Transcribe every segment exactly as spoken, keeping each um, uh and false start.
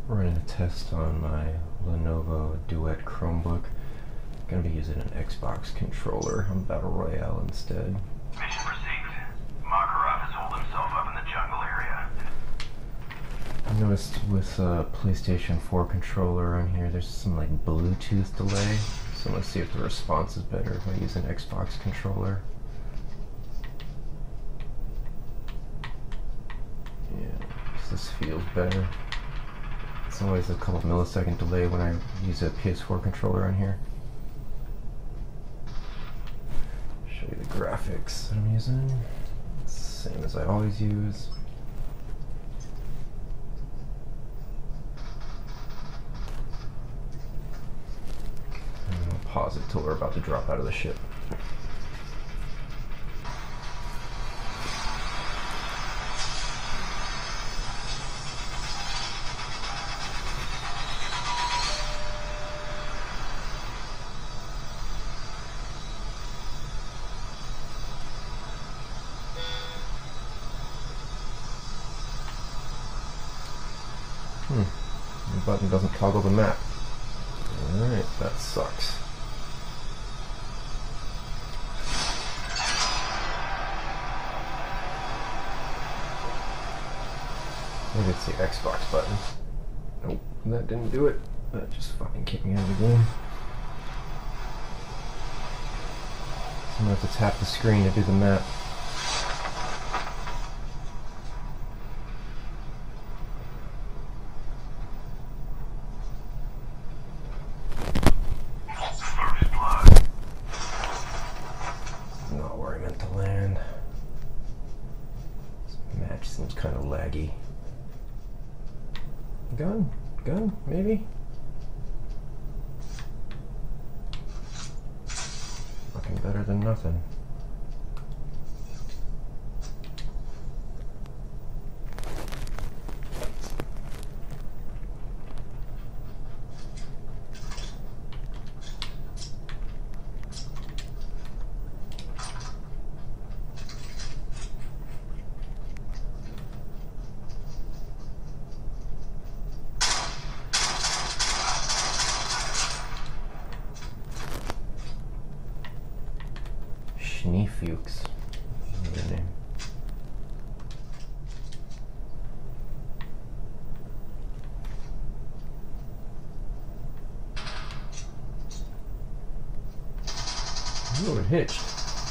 running a test on my Lenovo Duet Chromebook. I'm going to be using an Xbox controller on Battle Royale instead. Mission received. Makarov has holed himself up in the jungle area. I noticed with a PlayStation four controller on here, there's some like Bluetooth delay. So let's see if the response is better if I use an Xbox controller. Yeah, this feels better. It's always a couple millisecond delay when I use a P S four controller on here. Show you the graphics that I'm using. Same as I always use. And I'll pause it till we're about to drop out of the ship. Hmm, the button doesn't toggle the map. Alright, that sucks. Maybe it's the Xbox button. Nope, that didn't do it. That just fucking kicked me out of the game. So I'm gonna have to tap the screen to do the map. Not where I meant to land. This match seems kind of laggy. Gun? Gun? Maybe? Fucking better than nothing. Fuchs. Another name. Oh, it hitched.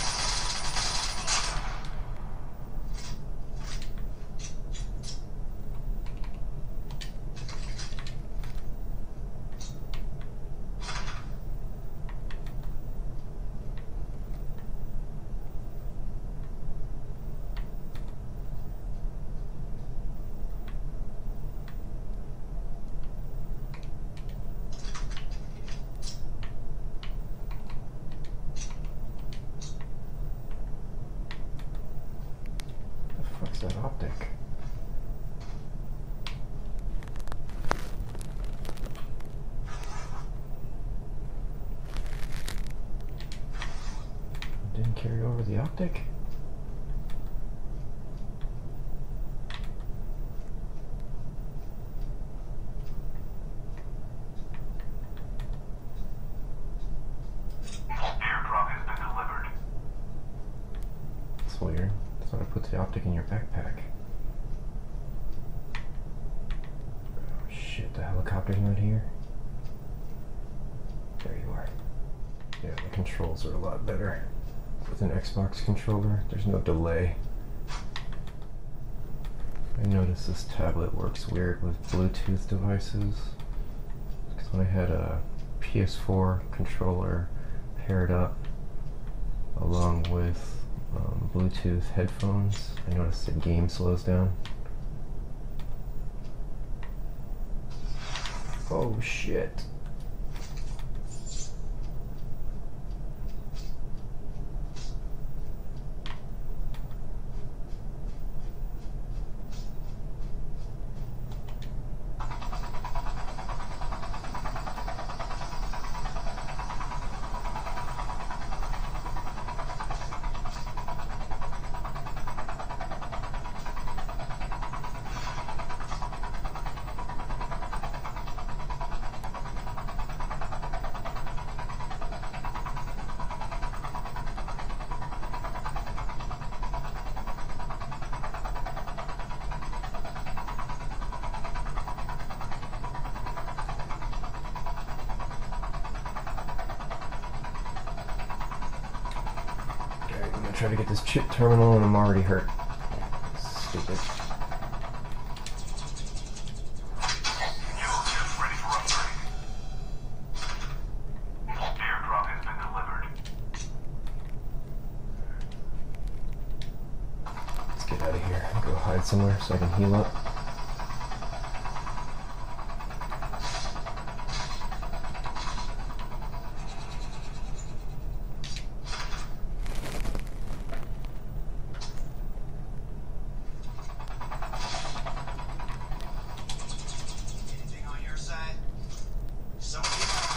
What's that optic? Didn't carry over the optic? Airdrop has been delivered. That's weird. I thought I put the optic in your backpack. Oh shit, the helicopter's not here. There you are. Yeah, the controls are a lot better. With an Xbox controller, there's no delay. I noticed this tablet works weird with Bluetooth devices. Because when I had a P S four controller paired up along with Um, Bluetooth headphones, I noticed the game slows down. Oh shit. try to get this chip terminal and I'm already hurt. Stupid. Somewhere so I can heal up. Anything on your side? Somebody?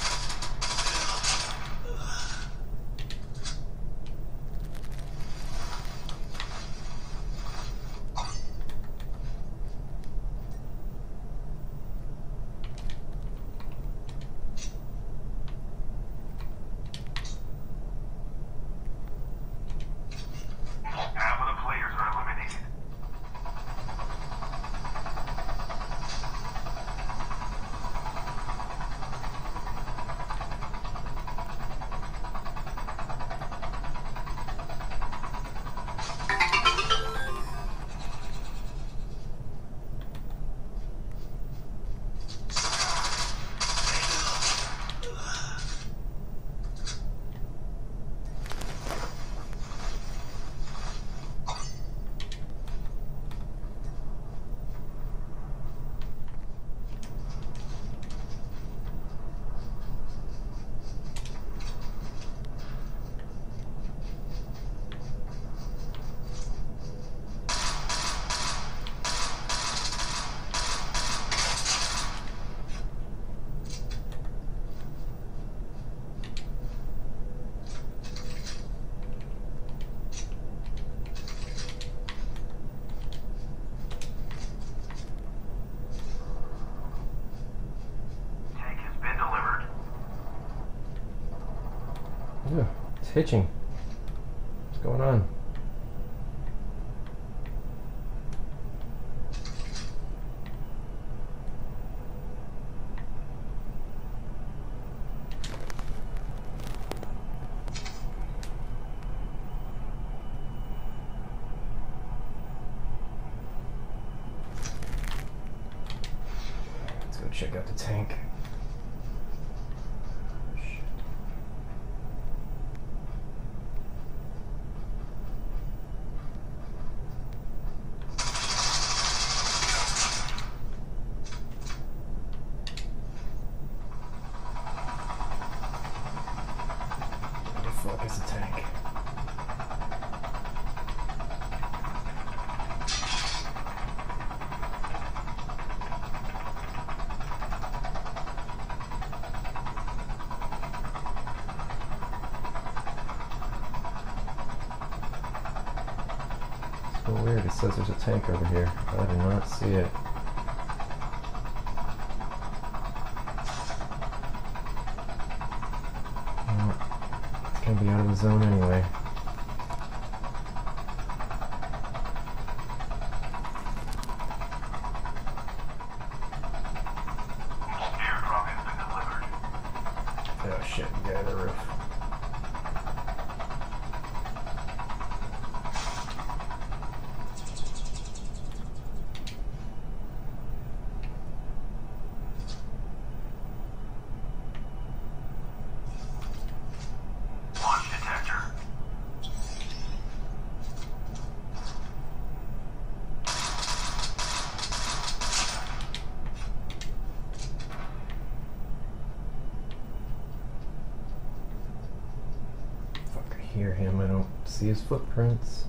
Yeah, it's hitching. What's going on? Let's go check out the tank. Fuck is the tank? So weird, it says there's a tank over here. I do not see it. Be out of the zone anyway. Airdrop has been delivered. Oh shit, the guy on the roof. Hear him, I don't see his footprints.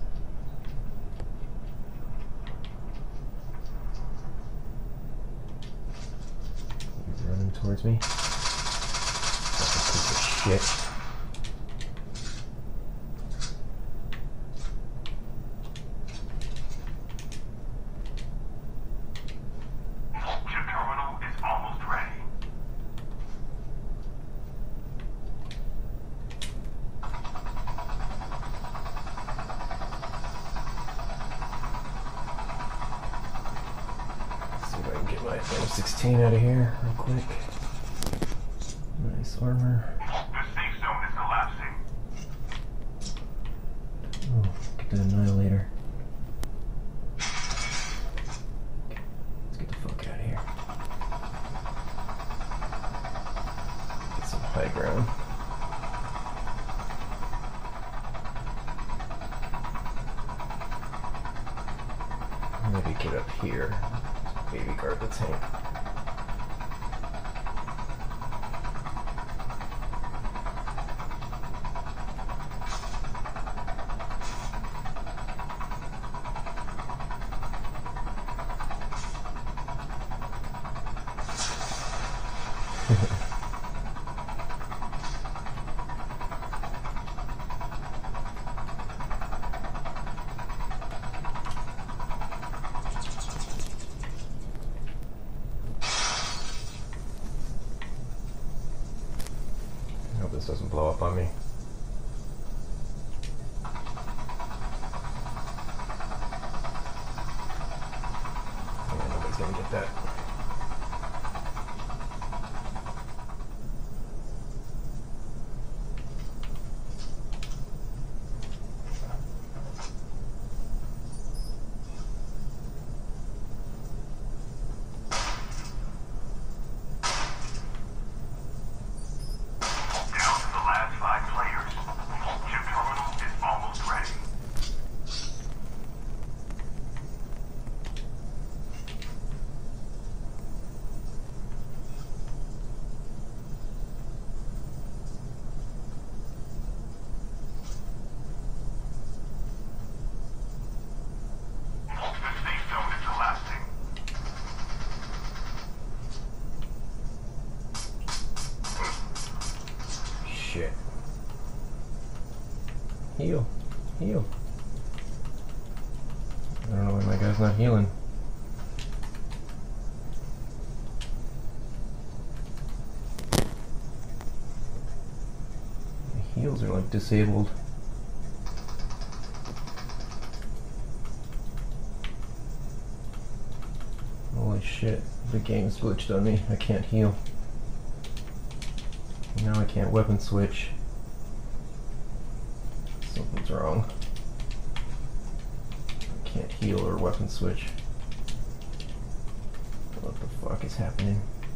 He's running towards me. Fucking piece of shit. Chip terminal is almost ready. M sixteen out of here real quick. Nice armor. The safe zone is collapsing. Oh the Annihilator. Let's get the fuck out of here. Get some high ground. Maybe get up here. Maybe guard the tank. This doesn't blow up on me. Yeah, nobody's gonna get that. Shit. Heal. Heal. I don't know why my guy's not healing. The heals are like disabled. Holy shit. The game's glitched on me. I can't heal. Now I can't weapon switch. Something's wrong. I can't heal or weapon switch. What the fuck is happening?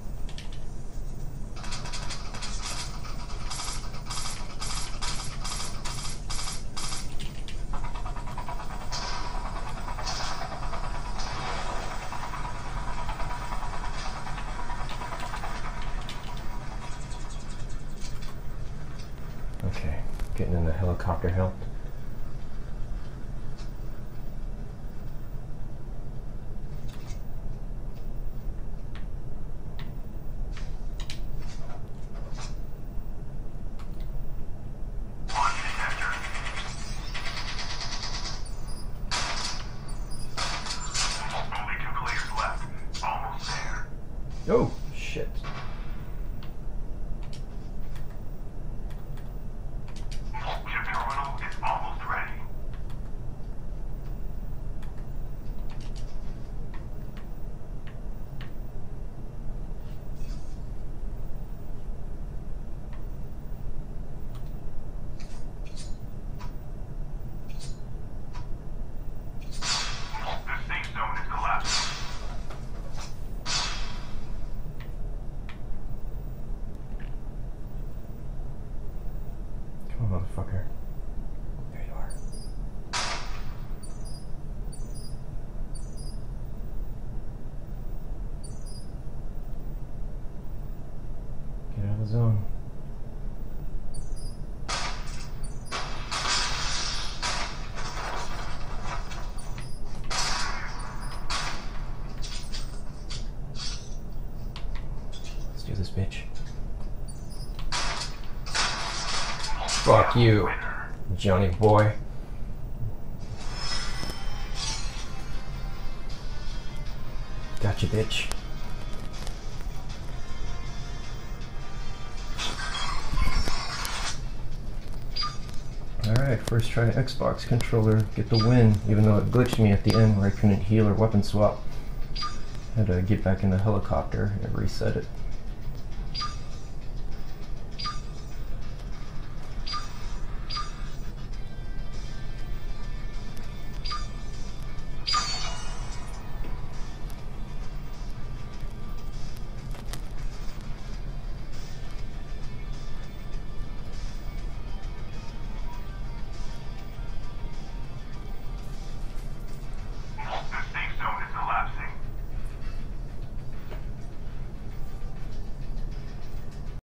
Okay, getting in the helicopter helped. Only two players left. Almost there. Oh, shit. Chip terminal is almost ready. The safe zone is collapsing. Come on, motherfucker. There you are. Get out of the zone. Let's do this, bitch. Fuck you, Johnny boy. Gotcha, bitch. Alright, first try Xbox controller, get the win, even though it glitched me at the end where I couldn't heal or weapon swap. Had to get back in the helicopter and reset it.